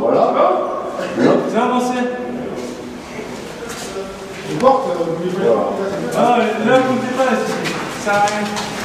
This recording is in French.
Voilà. C'est avancé. Je porte, vous voulez pas. Ah, là, vous ne pouvez pas, ça sert à rien.